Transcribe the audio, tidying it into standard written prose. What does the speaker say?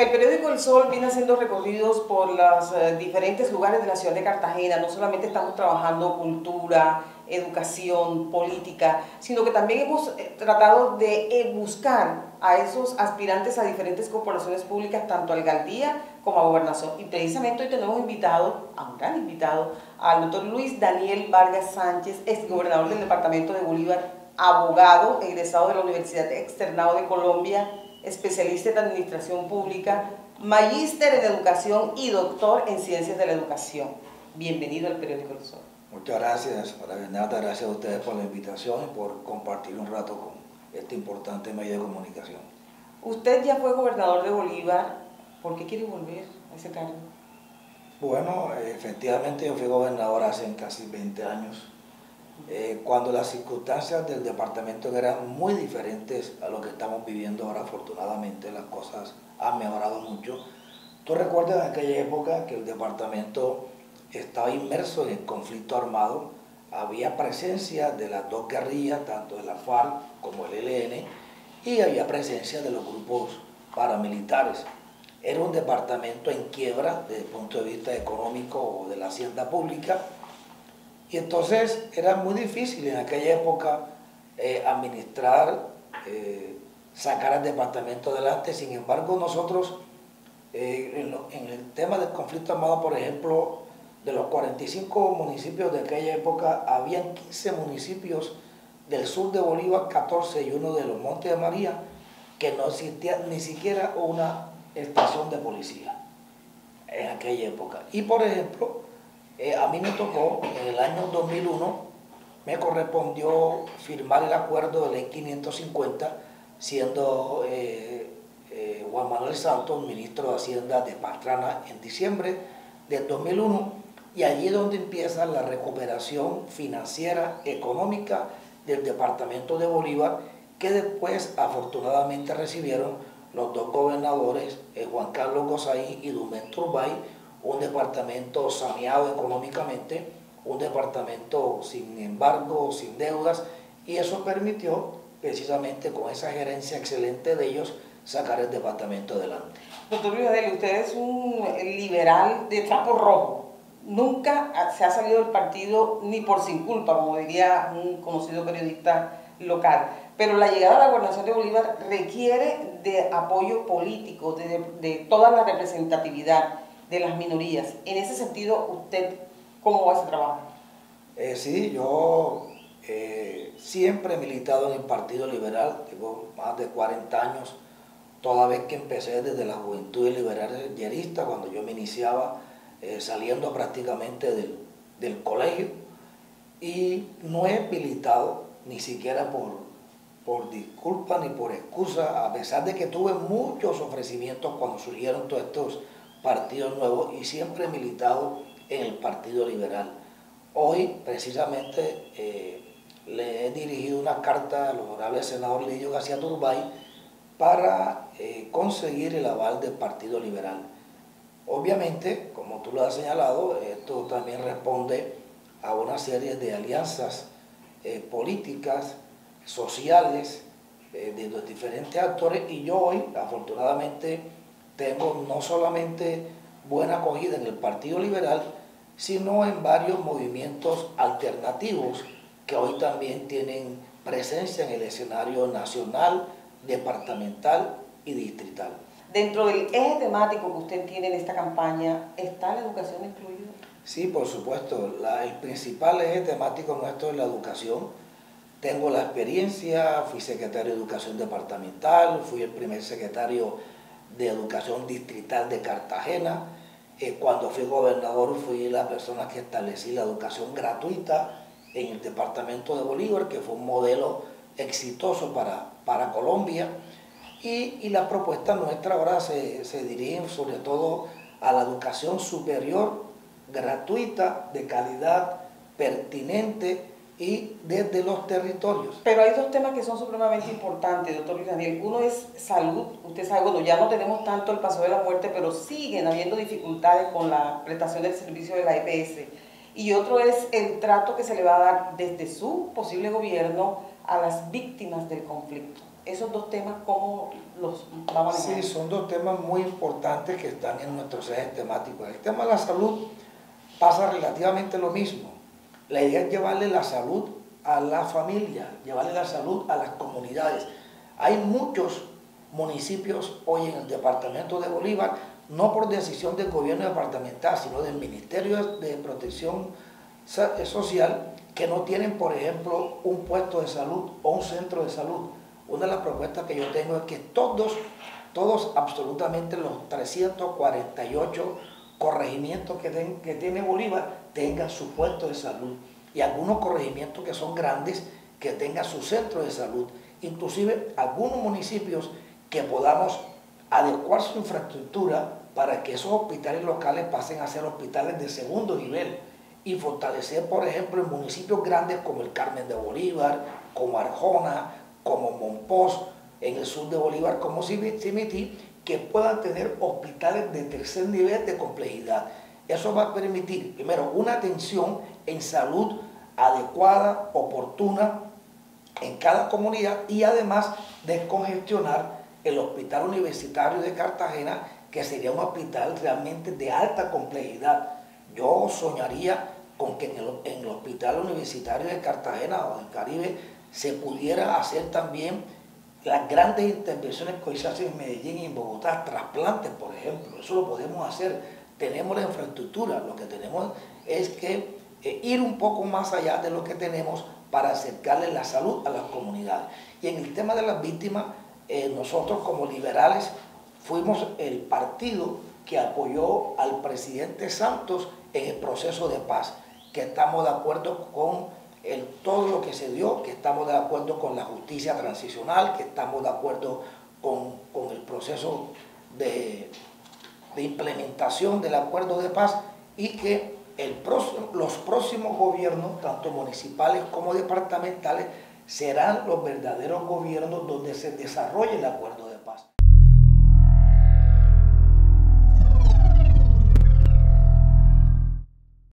El periódico El Sol viene haciendo recorridos por los diferentes lugares de la ciudad de Cartagena. No solamente estamos trabajando cultura, educación, política, sino que también hemos tratado de buscar a esos aspirantes a diferentes corporaciones públicas, tanto a alcaldía como a gobernación. Y precisamente hoy tenemos invitado, a un gran invitado, al doctor Luis Daniel Vargas Sánchez, exgobernador del departamento de Bolívar, abogado, egresado de la Universidad Externado de Colombia, especialista en administración pública, magíster en educación y doctor en ciencias de la educación. Bienvenido al periódico El Sol. Muchas gracias, María Bernarda, gracias a ustedes por la invitación y por compartir un rato con este importante medio de comunicación. Usted ya fue gobernador de Bolívar, ¿por qué quiere volver a ese cargo? Bueno, efectivamente yo fui gobernador hace casi 20 años, cuando las circunstancias del departamento eran muy diferentes a lo que estamos viviendo ahora. Afortunadamente las cosas han mejorado mucho. ¿Tú recuerdas en aquella época que el departamento estaba inmerso en el conflicto armado? Había presencia de las dos guerrillas, tanto de la FARC como el ELN, y había presencia de los grupos paramilitares. Era un departamento en quiebra desde el punto de vista económico o de la hacienda pública, y entonces era muy difícil en aquella época administrar, sacar al departamento adelante. Sin embargo, nosotros en el tema del conflicto armado, por ejemplo, de los 45 municipios de aquella época, habían 15 municipios del sur de Bolívar, 14 y uno de los Montes de María, que no existía ni siquiera una estación de policía en aquella época. Y por ejemplo, a mí me tocó, en el año 2001, me correspondió firmar el acuerdo de ley 550, siendo Juan Manuel Santos ministro de Hacienda de Pastrana en diciembre del 2001, y allí es donde empieza la recuperación financiera, económica del departamento de Bolívar, que después afortunadamente recibieron los dos gobernadores, Juan Carlos Gozaín y Dumén Turbay, un departamento saneado económicamente, un departamento sin embargo, sin deudas, y eso permitió precisamente con esa gerencia excelente de ellos sacar el departamento adelante. Doctor Luis Daniel, usted es un liberal de trapo rojo. Nunca se ha salido del partido ni por sin culpa, como diría un conocido periodista local. Pero la llegada a la gobernación de Bolívar requiere de apoyo político, de toda la representatividad de las minorías. En ese sentido, ¿usted cómo va ese trabajo? Sí, yo siempre he militado en el Partido Liberal, tengo más de 40 años, toda vez que empecé desde la Juventud Liberal Yerista, cuando yo me iniciaba saliendo prácticamente del colegio, y no he militado ni siquiera por disculpa ni por excusa, a pesar de que tuve muchos ofrecimientos cuando surgieron todos estos partidos nuevos, y siempre he militado en el Partido Liberal. Hoy, precisamente, le he dirigido una carta al honorable senador Lidio García Turbay para conseguir el aval del Partido Liberal. Obviamente, como tú lo has señalado, esto también responde a una serie de alianzas políticas, sociales, de los diferentes actores, y yo hoy, afortunadamente, tengo no solamente buena acogida en el Partido Liberal, sino en varios movimientos alternativos que hoy también tienen presencia en el escenario nacional, departamental y distrital. Dentro del eje temático que usted tiene en esta campaña, ¿está la educación incluida? Sí, por supuesto. El principal eje temático nuestro es la educación. Tengo la experiencia, fui secretario de Educación Departamental, fui el primer secretario de Educación Distrital de Cartagena. Cuando fui gobernador fui la persona que establecí la educación gratuita en el departamento de Bolívar, que fue un modelo exitoso para Colombia. Y las propuestas nuestras ahora se dirigen sobre todo a la educación superior, gratuita, de calidad, pertinente y desde los territorios. Pero hay dos temas que son supremamente importantes, doctor Luis Daniel. Uno es salud. Usted sabe, bueno, ya no tenemos tanto el paso de la muerte, pero siguen habiendo dificultades con la prestación del servicio de la EPS. Y otro es el trato que se le va a dar desde su posible gobierno a las víctimas del conflicto. Esos dos temas, ¿cómo los va a manejar? Sí, son dos temas muy importantes que están en nuestros ejes temáticos. El tema de la salud pasa relativamente lo mismo. La idea es llevarle la salud a la familia, llevarle la salud a las comunidades. Hay muchos municipios hoy en el departamento de Bolívar, no por decisión del gobierno departamental, sino del Ministerio de Protección Social, que no tienen, por ejemplo, un puesto de salud o un centro de salud. Una de las propuestas que yo tengo es que todos absolutamente los 348 corregimientos que tiene Bolívar tengan su puesto de salud, y algunos corregimientos que son grandes que tengan su centro de salud, inclusive algunos municipios que podamos adecuar su infraestructura para que esos hospitales locales pasen a ser hospitales de segundo nivel, y fortalecer, por ejemplo, en municipios grandes como el Carmen de Bolívar, como Arjona, como Monpós, en el sur de Bolívar, como Simití, que puedan tener hospitales de tercer nivel de complejidad. Eso va a permitir, primero, una atención en salud adecuada, oportuna en cada comunidad, y además descongestionar el Hospital Universitario de Cartagena, que sería un hospital realmente de alta complejidad. Yo soñaría con que en el Hospital Universitario de Cartagena o del Caribe se pudiera hacer también las grandes intervenciones que hoy se hacen en Medellín y en Bogotá, trasplantes, por ejemplo. Eso lo podemos hacer, tenemos la infraestructura, lo que tenemos es que ir un poco más allá de lo que tenemos para acercarle la salud a las comunidades. Y en el tema de las víctimas, nosotros como liberales fuimos el partido que apoyó al presidente Santos en el proceso de paz, que estamos de acuerdo con todo lo que se dio, que estamos de acuerdo con la justicia transicional, que estamos de acuerdo con el proceso de implementación del acuerdo de paz, y que los próximos gobiernos, tanto municipales como departamentales, serán los verdaderos gobiernos donde se desarrolle el acuerdo de paz.